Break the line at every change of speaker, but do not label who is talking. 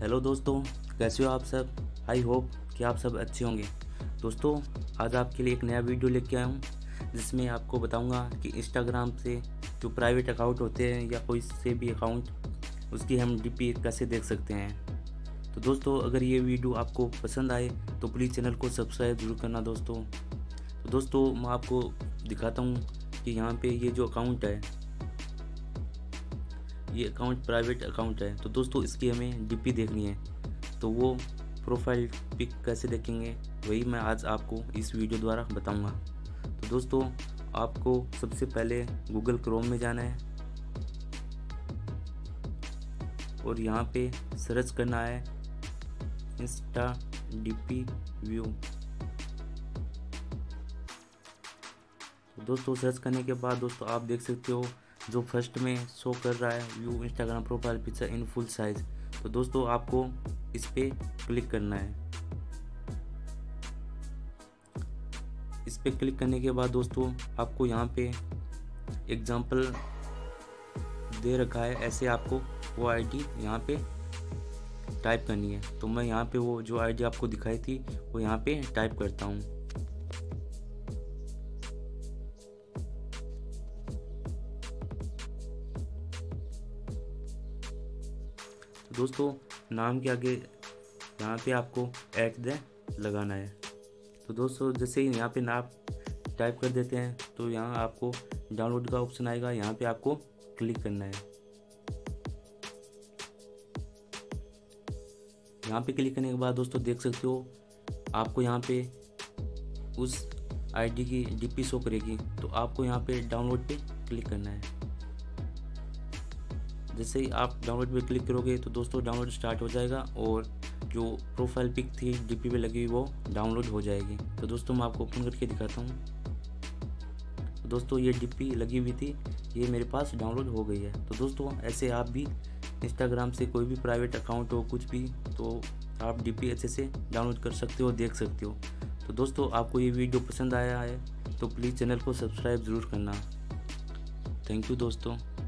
Hello दोस्तों, कैसे हो आप सब। आई होप कि आप सब अच्छे होंगे। दोस्तों, आज आपके लिए एक नया वीडियो लेके आया हूँ जिसमें आपको बताऊंगा कि इंस्टाग्राम से जो प्राइवेट अकाउंट होते हैं या कोई से भी अकाउंट, उसकी हम डीपी कैसे देख सकते हैं। तो दोस्तों, अगर ये वीडियो आपको पसंद आए तो प्लीज़ चैनल को सब्सक्राइब ज़रूर करना दोस्तों। तो दोस्तों, मैं आपको दिखाता हूँ कि यहाँ पे ये जो अकाउंट है, ये अकाउंट प्राइवेट अकाउंट है। तो दोस्तों, इसकी हमें डीपी देखनी है, तो वो प्रोफाइल पिक कैसे देखेंगे वही मैं आज आपको इस वीडियो द्वारा बताऊंगा। तो दोस्तों, आपको सबसे पहले गूगल क्रोम में जाना है और यहाँ पे सर्च करना है इंस्टा डीपी व्यू। दोस्तों, सर्च करने के बाद दोस्तों आप देख सकते हो जो फर्स्ट में शो कर रहा है view Instagram profile picture in full size. तो दोस्तों, आपको इस पे क्लिक करना है। इस पे क्लिक करने के बाद दोस्तों आपको यहाँ पे एग्जाम्पल दे रखा है, ऐसे आपको वो आईडी यहाँ पे टाइप करनी है। तो मैं यहाँ पे वो जो आईडी आपको दिखाई थी वो यहाँ पे टाइप करता हूँ। दोस्तों, नाम के आगे यहाँ पे आपको @ लगाना है। तो दोस्तों, जैसे ही यहाँ पे नाम टाइप कर देते हैं तो यहाँ आपको डाउनलोड का ऑप्शन आएगा, यहाँ पे आपको क्लिक करना है। यहाँ पे क्लिक करने के बाद दोस्तों देख सकते हो आपको यहाँ पे उस आईडी की डीपी शो करेगी। तो आपको यहाँ पे डाउनलोड पे क्लिक करना है। जैसे ही आप डाउनलोड पे क्लिक करोगे तो दोस्तों डाउनलोड स्टार्ट हो जाएगा और जो प्रोफाइल पिक थी डीपी पे लगी हुई वो डाउनलोड हो जाएगी। तो दोस्तों, मैं आपको ओपन करके दिखाता हूँ। तो दोस्तों, ये डीपी लगी हुई थी, ये मेरे पास डाउनलोड हो गई है। तो दोस्तों, ऐसे आप भी इंस्टाग्राम से कोई भी प्राइवेट अकाउंट हो कुछ भी, तो आप डीपी अच्छे से डाउनलोड कर सकते हो, देख सकते हो। तो दोस्तों, आपको ये वीडियो पसंद आया है तो प्लीज़ चैनल को सब्सक्राइब ज़रूर करना। थैंक यू दोस्तों।